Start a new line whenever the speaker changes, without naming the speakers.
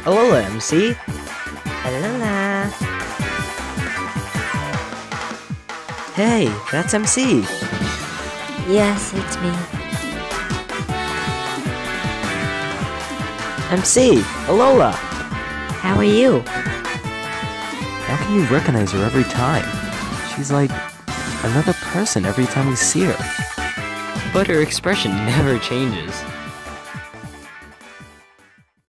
Alola, MC.
Alola.
Hey, that's MC.
Yes, it's me.
MC, Alola.
How are you?
How can you recognize her every time? She's like another person every time we see her. But her expression never changes.